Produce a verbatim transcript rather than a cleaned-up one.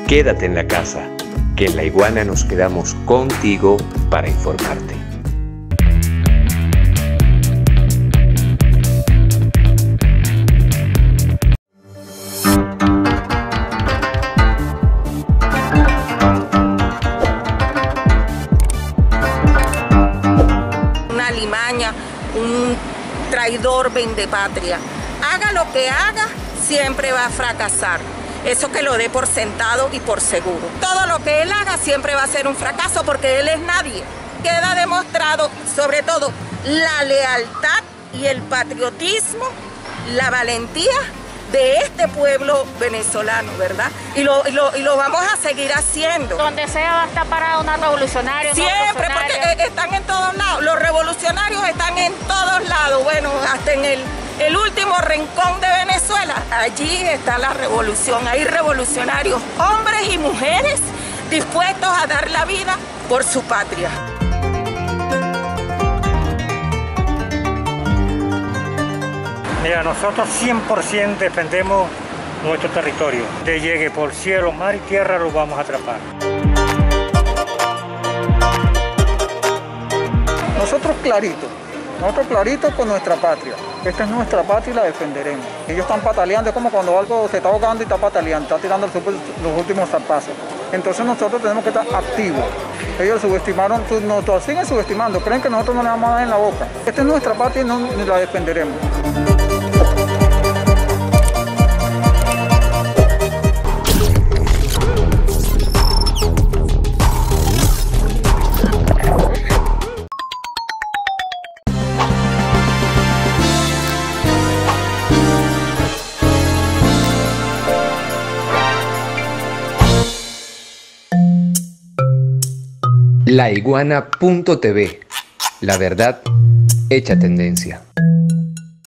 Quédate en la casa, que en La Iguana nos quedamos contigo para informarte. Una alimaña, un traidor vendepatria. Haga lo que haga, siempre va a fracasar. Eso que lo dé por sentado y por seguro. Todo lo que él haga siempre va a ser un fracaso porque él es nadie. Queda demostrado, sobre todo, la lealtad y el patriotismo, la valentía de este pueblo venezolano, ¿verdad? Y lo, y lo, y lo vamos a seguir haciendo. Donde sea va a estar parado una revolucionaria. Siempre, porque están en todos lados. Los revolucionarios están en todos lados. Bueno, hasta en el, el último rincón de Venezuela. Allí está la revolución. Hay revolucionarios, hombres y mujeres, dispuestos a dar la vida por su patria. Mira, nosotros cien por ciento defendemos nuestro territorio. De llegue por cielo, mar y tierra, lo vamos a atrapar. Nosotros claritos, nosotros claritos con nuestra patria. Esta es nuestra patria y la defenderemos. Ellos están pataleando, es como cuando algo se está ahogando y está pataleando, está tirando los últimos zarpazos. Entonces nosotros tenemos que estar activos. Ellos subestimaron, nos siguen subestimando, creen que nosotros no le vamos a dar en la boca. Esta es nuestra patria y no, ni la defenderemos. La Iguana punto T V. La verdad hecha tendencia.